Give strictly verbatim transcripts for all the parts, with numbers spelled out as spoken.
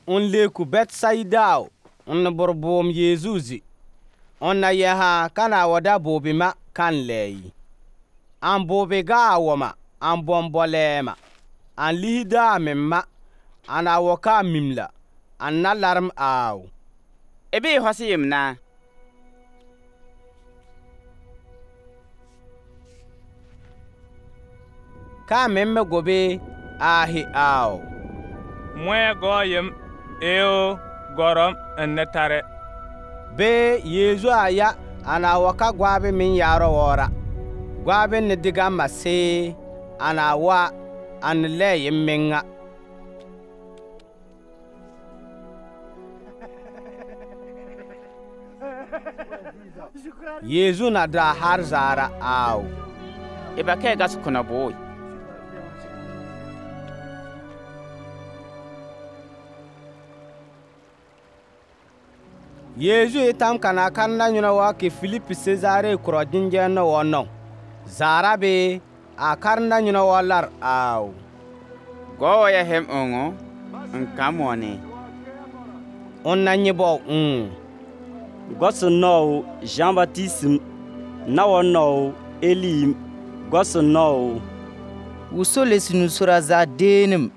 on leku Betsaida on borbom Yezuzi. On na yaha kana wada bobi ma kan leyi. An bobi ga wama an bombolema. An lihida mimma an awoka mimla an nalarm aw. Ebe hosi yimna. Ka memme gobe ahi aw. Mwe goyim eo gorom ennetare. Be Yezu aya ana waka gwabe min yaro wora. Gwabe ne diga mase ana wa an le yimminga. Yezu na da har zara aw. Eba ke gas kuna boy. Yezu itam kana kanna nyuna wa ke Philippe Cesare kuro jinje no wono. Zara be a karna nyuna walar aw. Go ya hem ongo nkamone. On na nyibo mm. Gosu no Jean-Baptiste na wono Eli gosu no. Usole sinu sura za denim.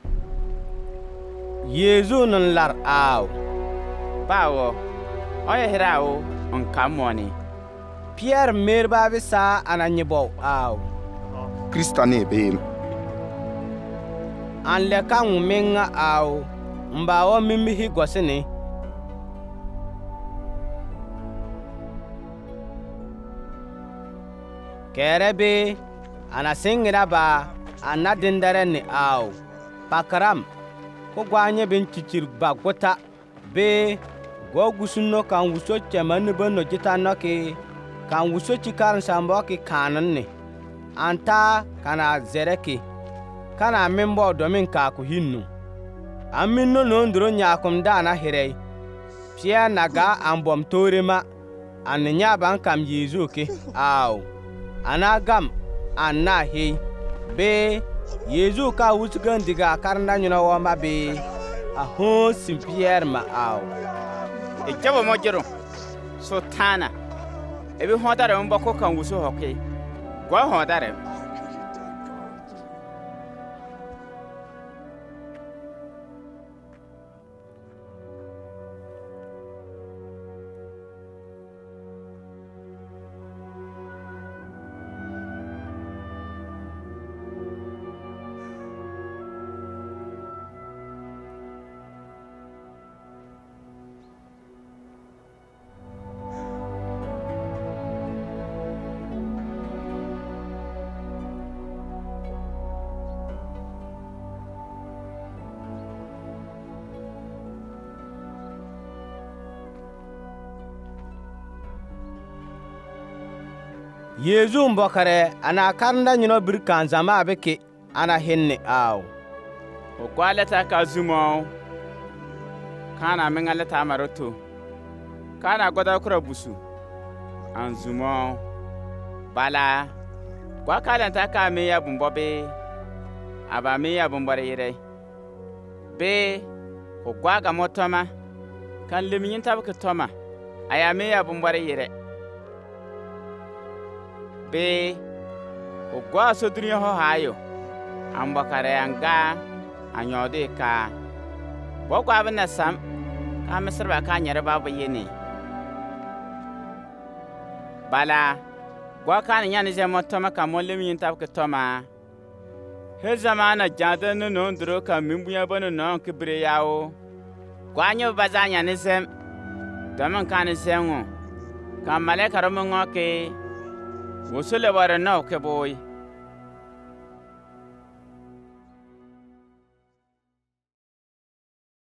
Yezu nan lar aw. Bawo. Oya hirao nkamone. Pierre merba bisa ananyibo aw. Krista ne be. An le kan menga aw. Mbawo mimihi gosini. Kerebe ana singira ba ana dindare ni aw. Pakaram ko gwanye bin chichir ba gota be go gusunno kan wuso chemani bono jitano ke kan wuso chikaran sambo ke kanan ne anta kana zereke kana membo domin ka ku hinnu aminno no ndro nyakum dana hirei pia naga ambom torema annya ban kam Yezu ke aw anagam anna he be Yezu ka wusgan diga karna nyuna wamba be a ho simpier ma aw E jabo mo jero so tana ebe hodare mbo ko kan wuso hoke gwa hodare Yezu mbokare ana karnda nyino birkan zama abeke ana henne aw. O kwaleta ka zumo kana mengaleta maroto kana goda kura busu an zumo bala kwa kalanta ka me ya bumbobe aba me ya bumbare yire be o gwaga motoma kan leminyin tabaka toma aya me ya bumbare yire be o gwa so duniya ho hayo ambakare anga anyode ka bo kwa bana sam ka misrba ka nyare babu yene bala gwa kan nyane je motoma ka mollem yin tabka toma he zamana jada no no ndro ka mimbuya bano no kibre yawo gwa nyo bazanya ne sem daman kan sengo ka maleka romo ngoke Wosole ware na ke boy